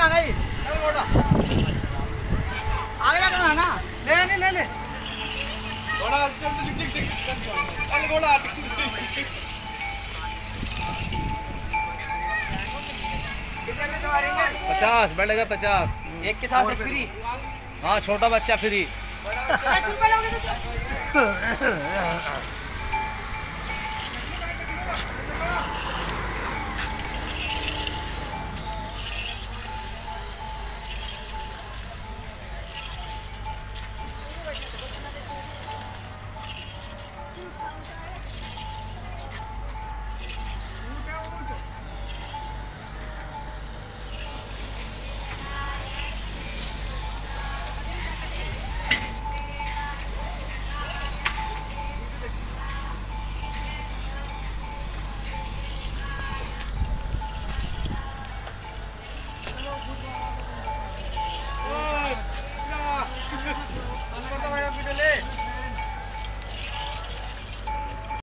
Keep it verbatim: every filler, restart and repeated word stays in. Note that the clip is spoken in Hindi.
आना ही आगे जाकर आना ले नहीं ले ले घोड़ा चल टिक टिक टिक चल घोड़ा पचास बैठेगा पचास एक के साथ फ्री। हाँ छोटा बच्चा फ्री।